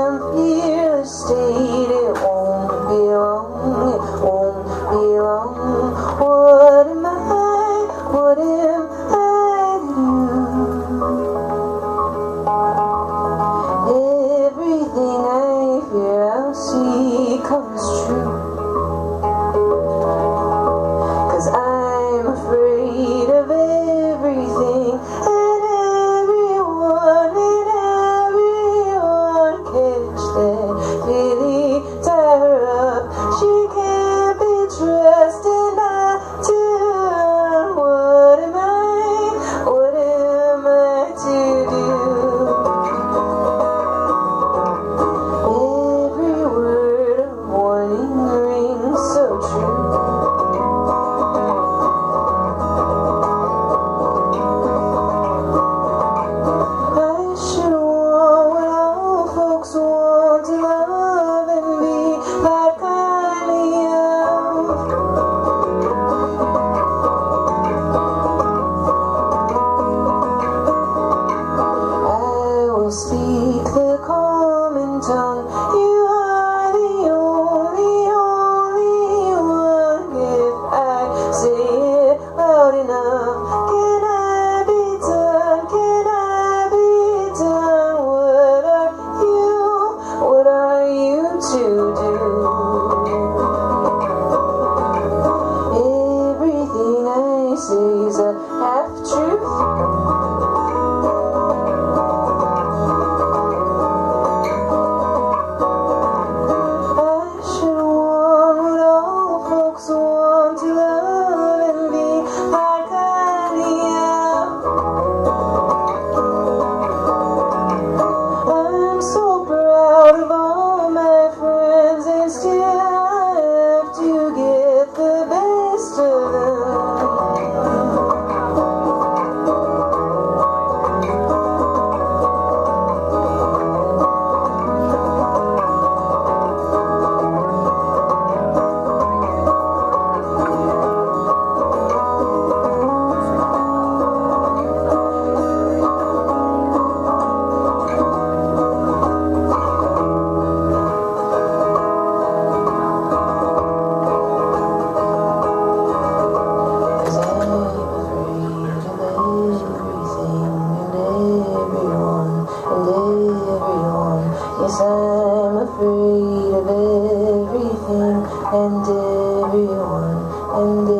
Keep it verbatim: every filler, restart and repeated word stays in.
fearless state. It won't be long, it won't be long. What am I, what am I to you? Everything I fear I'll see comes true, 'cause I'm afraid of everything and everyone, and everyone. Catch that Lily, tie her up, she can't be trusted not to run. What am I, what am I to do? Every word of warning rings so true. I should want what all folks want, to love and be like kindly of. I will speak the common tongue. You are the only, only one. If I say it loud enough, can I be done? Can I be done? What are you? What are you to do? Everything I say is a half-truth. Want to love and be like I am. I'm so proud of all my friends, and still I have to get the best of Yes, I'm afraid of everything and everyone and